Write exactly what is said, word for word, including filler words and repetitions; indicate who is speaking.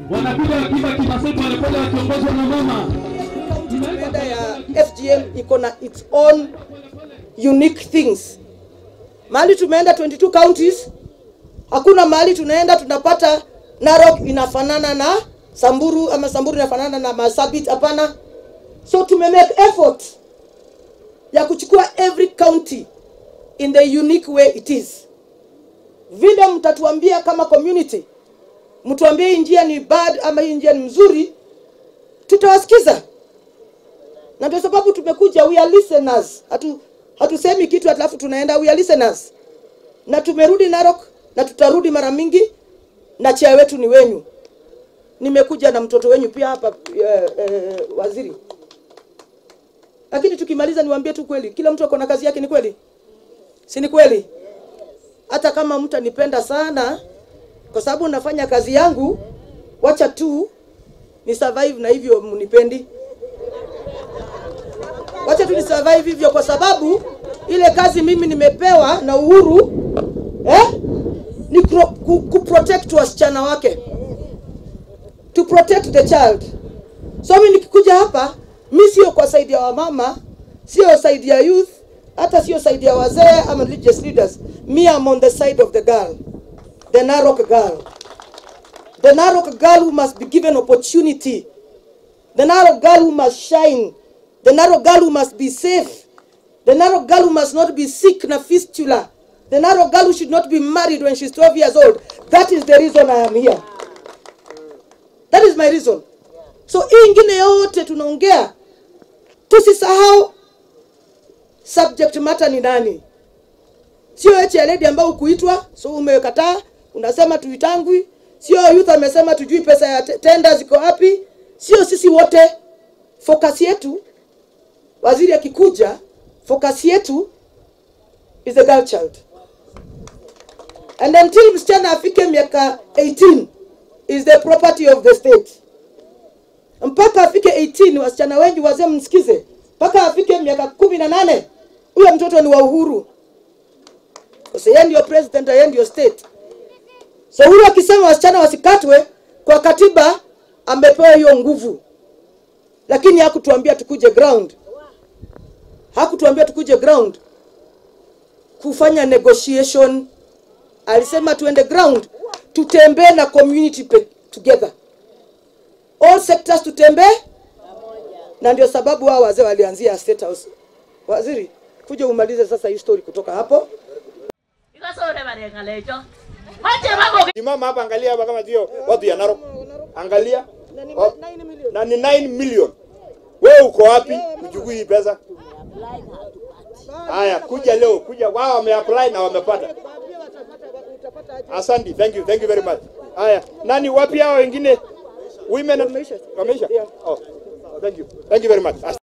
Speaker 1: wanapiga wakiba kimasetu wanakwenda wakiongozwa na mama.
Speaker 2: Tumeenda ya F G M iko na its own unique things. Mahali tumeenda twenty-two counties, hakuna mahali tunaenda tunapata Narok inafanana na Samburu ama Samburu inafanana na Marsabit, hapana. So tume make effort ya kuchukua every county in the unique way it is. Vile mtatuambia kama community, mtuambie hii njia ni bad ama hii njia ni mzuri, tutawasikiza. Na ndio sababu tumekuja, we are listeners. Hatu hatusemi kitu alafu tunaenda, we are listeners. Na tumerudi Narok na tutarudi mara mingi, na chia wetu ni wenyu. Nimekuja na mtoto wenyu pia hapa eh, eh, waziri. Lakini tukimaliza niwaambie tu kweli, kila mtu akona kazi yake, ni kweli? Si ni kweli? Hata kama mtu anipenda sana kwa sababu nafanya kazi yangu, wacha tu ni survive na hivyo mnipendi. Wacha tu ni survive hivyo kwa sababu ile kazi mimi nimepewa na Uhuru eh ni ku, ku protect wasichana wake. To protect the child. So mimi nikikuja hapa, mimi sio kwa side ya wamama, sio side ya youth, hata sio side ya wazee ama religious leaders. Me am on the side of the girl. The Narok girl. The Narok girl who must be given opportunity. The Narok girl who must shine. The Narok girl who must be safe. The Narok girl who must not be sick na fistula. The Narok girl who should not be married when she's twelve years old. That is the reason I am here. That is my reason. So hii ingine yote tunaongea, tusisahau subject matter ni nani. Sio eche lady ambao kuitwa, so umekataa, unasema tuitangui. Sio youth amesema tujui pesa ya tenda ziko wapi. Sio sisi wote. Focus yetu, waziri akikuja, focus yetu is the girl child. And until msichana afike miaka eighteen is the property of the state. Mpaka afike eighteen, wasichana wengi wazee msikize, mpaka afike miaka kumi na nane, huyo mtoto ni wa Uhuru. Kwa sababu yeye ndio president, yeye ndio state. So Uhuru akisema wasichana wasikatwe, kwa katiba amepewa hiyo nguvu. Lakini hakutuambia tukuje ground. Hakutuambia tukuje ground kufanya negotiation. Alisema tuende ground, tutembee na community together. All sectors tutembee. Na ndio sababu hao wazee walianzia State House. Waziri, kuja umalize sasa hii story kutoka hapo.
Speaker 3: Mama hapa angalia hapa kama ndio watu ya Narok. Angalia. Na ni nine million. Wewe uko wapi? Uchukui hii pesa. Haya, kuja leo, kuja wao wameapply na wamepata. Asante, thank you, thank you very much. Haya, nani wapi hao wengine? Women wameisha. Wameisha? Oh. Thank you. Thank you very much.